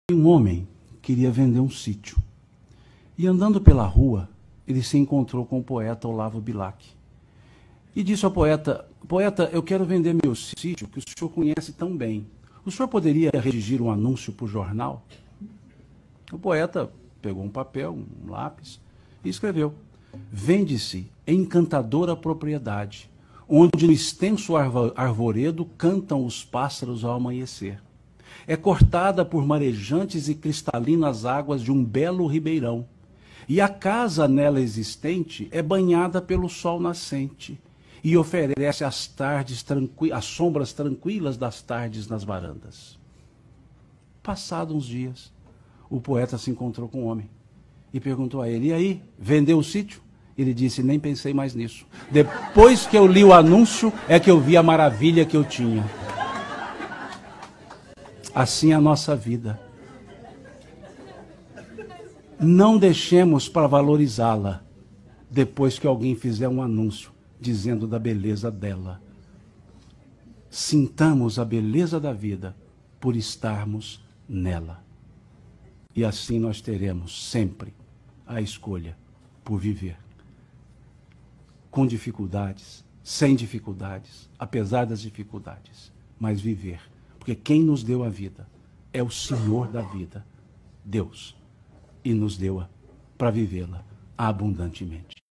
Um homem queria vender um sítio. E andando pela rua, ele se encontrou com o poeta Olavo Bilac. E disse ao poeta: poeta, eu quero vender meu sítio, que o senhor conhece tão bem. O senhor poderia redigir um anúncio para o jornal? O poeta pegou um papel, um lápis, e escreveu: vende-se encantadora propriedade, onde no extenso arvoredo cantam os pássaros ao amanhecer. É cortada por marejantes e cristalinas águas de um belo ribeirão, e a casa nela existente é banhada pelo sol nascente, e oferece as sombras tranquilas das tardes nas varandas. Passados uns dias, o poeta se encontrou com um homem e perguntou a ele: e aí, vendeu o sítio? Ele disse: nem pensei mais nisso. Depois que eu li o anúncio, é que eu vi a maravilha que eu tinha. Assim é a nossa vida. Não deixemos para valorizá-la depois que alguém fizer um anúncio dizendo da beleza dela. Sintamos a beleza da vida por estarmos nela. E assim nós teremos sempre a escolha por viver. Com dificuldades, sem dificuldades, apesar das dificuldades, mas viver. Porque quem nos deu a vida é o Senhor da vida, Deus, e nos deu-a para vivê-la abundantemente.